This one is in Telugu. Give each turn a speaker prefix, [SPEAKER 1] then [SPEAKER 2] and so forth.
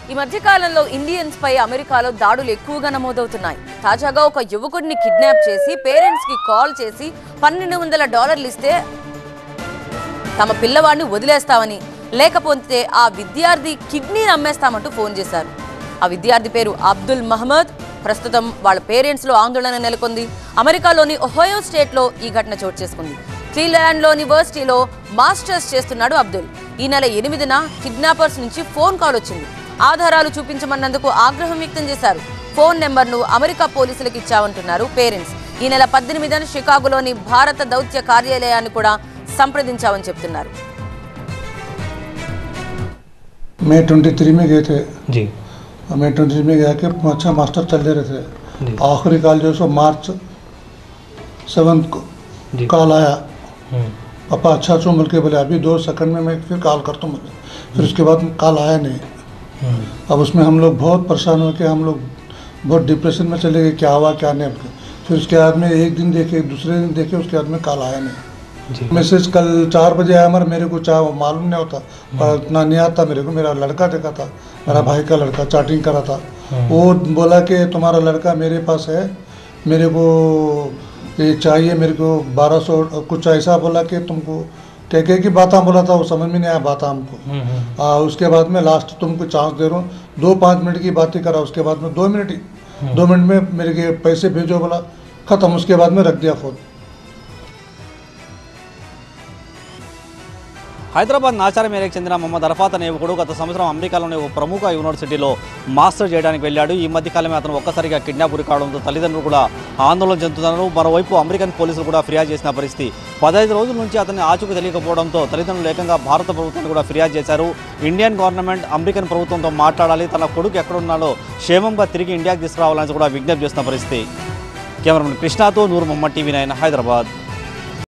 [SPEAKER 1] ఈ మధ్య కాలంలో ఇండియన్స్ పై అమెరికాలో దాడులు ఎక్కువగా నమోదవుతున్నాయి. తాజాగా ఒక యువకుడిని కిడ్నాప్ చేసి పేరెంట్స్ కి కాల్ చేసి $1200 ఇస్తే తమ పిల్లవాడిని వదిలేస్తామని, లేకపోతే ఆ విద్యార్థి కిడ్నీని అమ్మేస్తామంటూ ఫోన్ చేశారు. ఆ విద్యార్థి పేరు అబ్దుల్ మహమ్మద్. ప్రస్తుతం వాళ్ళ పేరెంట్స్ లో ఆందోళన నెలకొంది. అమెరికాలోని ఒహయో స్టేట్ లో ఈ ఘటన చోటు చేసుకుంది. క్లీవ్లాండ్ యూనివర్సిటీలో మాస్టర్స్ చేస్తున్నాడు అబ్దుల్. ఈ నెల 8న కిడ్నాపర్స్ నుంచి ఫోన్ కాల్ వచ్చింది. ఆధారాలు చూపించమన్నందుకు ఆగ్రహం వ్యక్తం చేశారు. ఫోన్ నెంబర్ను అమెరికా పోలీసులకు ఇచ్చామంటున్నారు పేరెంట్స్. ఈ నెల 18న షికాగోలోని భారత దౌత్య కార్యాలయాన్ని కూడా సంప్రదించామని చెప్తున్నారు.
[SPEAKER 2] मैं 23 में गए थे जी। मैं 23 में गया कि अच्छा मास्टर चल रहे थे। आखिरी कॉल जो सो मार्च 7 को कॉल आया, पापा अच्छा छो मिल के बोले अभी 2 सेकंड में मैं फिर कॉल करता हूँ। फिर उसके बाद कॉल आया नहीं। अब उसमें हम लोग बहुत परेशान हो के हम लोग बहुत डिप्रेशन में चले गए, क्या हुआ क्या नहीं। फिर उसके बाद में एक दिन देखे, दूसरे दिन देखे, उसके बाद में कॉल आया नहीं। मैसेज कल 4 बजे आया, मगर मेरे को चाहे मालूम नहीं होता, पर इतना नहीं आता मेरे को। मेरा लड़का देखा था, मेरा भाई का लड़का चैटिंग करा था। वो बोला कि तुम्हारा लड़का मेरे पास है, मेरे को ये चाहिए, मेरे को 1200 कुछ ऐसा बोला कि तुमको क्या की बात बोला था, वो समझ में नहीं आया बात हमको। उसके बाद में लास्ट तुमको चांस दे रहा हूँ, 2-5 मिनट की बात ही करा। उसके बाद में 2 मिनट में मेरे के पैसे भेजो बोला, ख़त्म। उसके बाद में रख दिया फ़ोन।
[SPEAKER 3] హైదరాబాద్ నాచారం ఏరియాకి చెందిన మొహమ్మద్ అరఫాత్ అనే యువకుడు గత సంవత్సరం అమెరికాలోని ఒక ప్రముఖ యూనివర్సిటీలో మాస్టర్ చేయడానికి వెళ్ళాడు. ఈ మధ్యకాలమే అతను ఒక్కసారిగా కిడ్నాప్ గురి కావడంతో తల్లిదండ్రులు కూడా ఆందోళన చెందుతున్నారు. మరోవైపు అమెరికన్ పోలీసులు కూడా ఫిర్యాదు చేసిన పరిస్థితి. 15 రోజుల నుంచి అతన్ని ఆచూకీ తెలియకపోవడంతో తల్లిదండ్రులు ఏకంగా భారత ప్రభుత్వాన్ని కూడా ఫిర్యాదు చేశారు. ఇండియన్ గవర్నమెంట్ అమెరికన్ ప్రభుత్వంతో మాట్లాడాలి, తన కొడుకు ఎక్కడున్నాడో క్షేమంగా తిరిగి ఇండియాకి తీసుకురావాలని కూడా విజ్ఞప్తి చేస్తున్న పరిస్థితి. కెమెరామెన్ కృష్ణతో నూర్ మొహమ్మద్, TV9 హైదరాబాద్.